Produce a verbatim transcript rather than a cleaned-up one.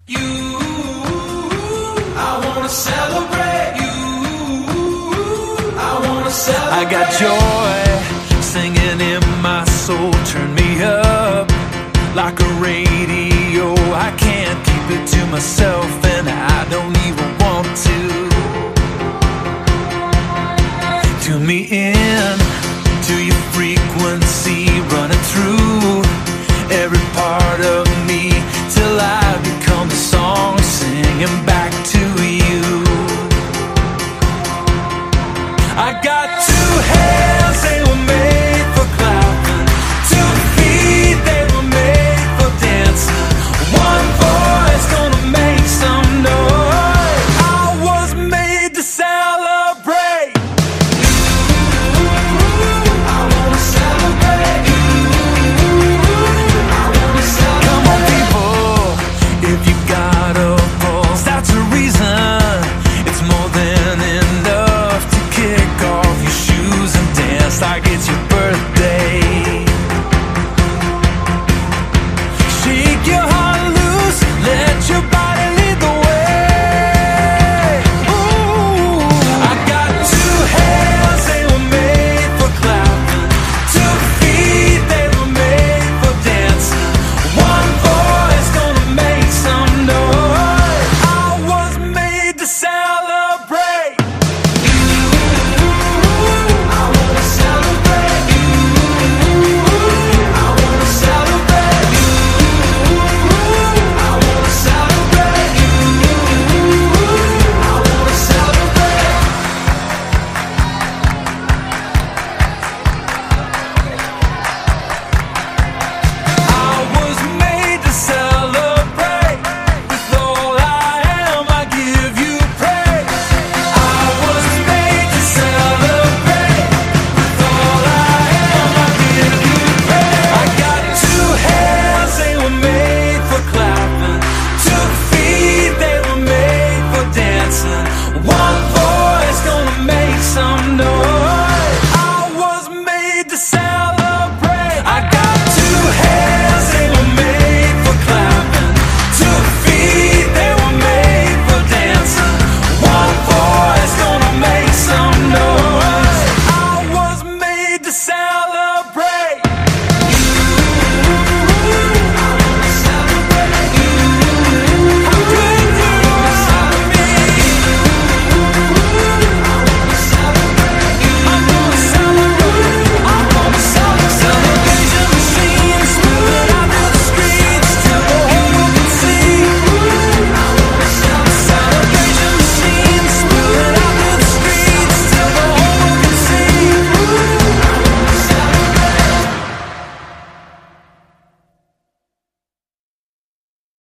You, I wanna celebrate you. I wanna celebrate. I got joy singing in my soul. Turn me up like a radio. I can't keep it to myself, and I don't even want to. Tune me in